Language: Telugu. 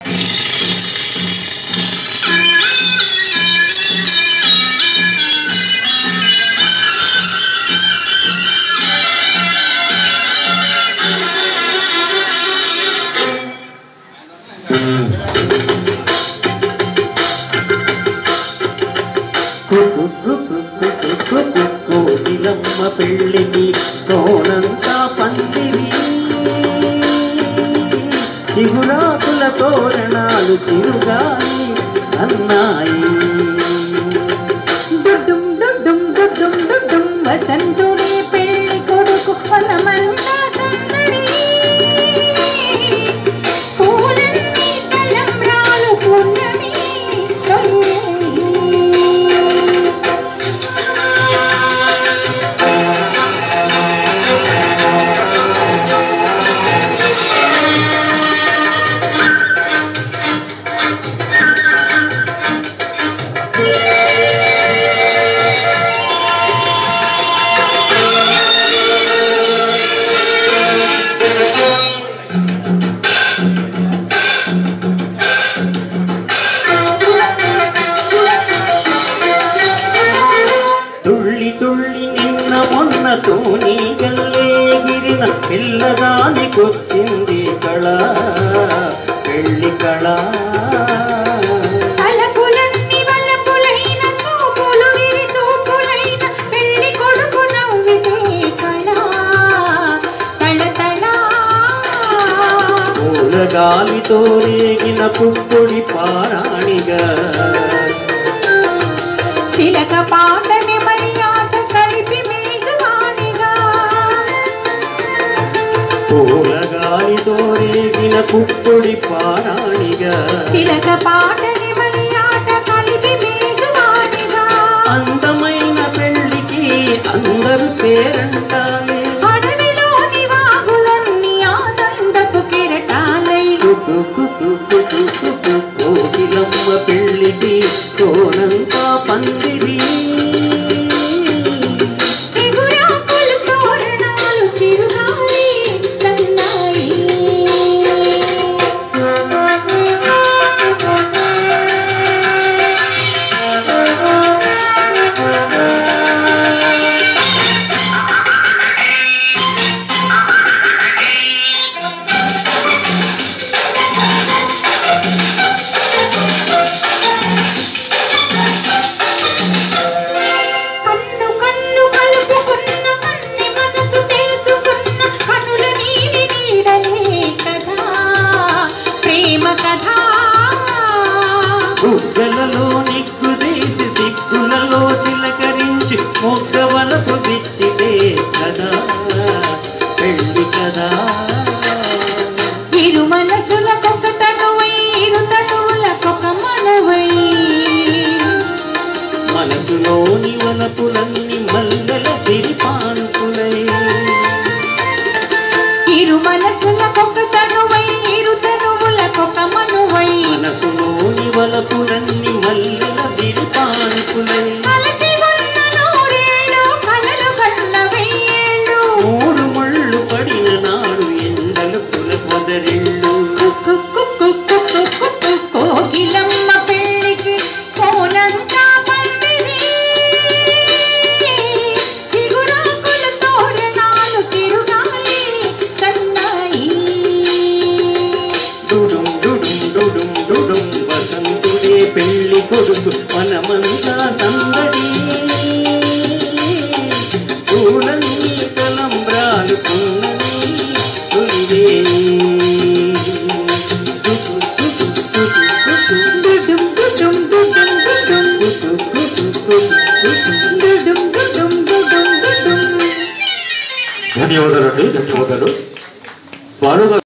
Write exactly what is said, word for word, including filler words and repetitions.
కోకిలమ్మ పెళ్ళికి కోనంతా పందిరి చిగురాకుల తోరణాలు చిరుగాలి అన్నాయి డుడ్డుం డుడ్డుం డుడ్డుం డుడ్డుం వసంతుడే పెళ్ళి కొడుకు మనమంతా సందడి పూలన్నీ తలంబ్రాలు పున్నమి తుళ్ళి తుళ్ళి నిన్న మొన్న తోని గల్లేగిరిన పిల్లదానికొచ్చింది కళ పెళ్ళి కళ తలపులన్నీ వలపులైన చూపులు విరి చూపులైన పెళ్ళి కొడుకు నవ్వితే కళ తళ తళ పూలగాలితో రేగిన పుప్పొడి పారాణిగా చిలక పాటని మరి ఆట కలిపి మేఘవాణిగా పూలగాలితో రేగిన పుప్పొడి పారాణిగా చిలక పాటని మరి ఆట కలిపి మేఘవాణిగా అందమైన పెళ్ళికి అందరూ పేరంటాలే అడవిలోని వాగులన్నీ ఆనందపు కెరటాలై కోకిలమ్మ పెళ్ళికి కోనంతా పందిరి చిగురాకులు తోరణాలు చిరుగాలి సన్నాయి బుగ్గలలో నిగ్గుదేసి సిగ్గులలో చిలకరించి మొగ్గవలపు విచ్చితే కదా పెళ్ళి కదా ఇరు మనసులకొక తనువై ఇరు తనువులకొక మనవై మనసులోని వలపులన్నీ మల్లెల విరిపానుకులై ఇరు మనసులకొక తనువై ఇరు తనువులకొక మనువై మనసులోని వలపులన్నీ మల్లెల విరిపానుకులై కలసి ఉన్న నూరేళ్ళు కలలు కన్న వెయ్యేళ్ళు మూడు ముళ్ళు పడిన నాడు ఎండలు కుల పొదరిళ్ళు కోకిలమ్మ పెళ్ళికి కోనంతా పందిరి చిగురాకుల తోరణాలు తిరుగాలి సన్నాయి డుడుం డుడుం డుడుం డుడుం వసంతుడే పెళ్ళి కొడుకు మనమంతా సందడి పూలన్నీ తలంబ్రాలు పున్నమి తొలివే డుడుం డుడుం డుడుం డుడుం డుడుం డుడుం డుడుం డుడుం ధన్యవాదాలు అండి ధన్యవాదాలు బాలుగా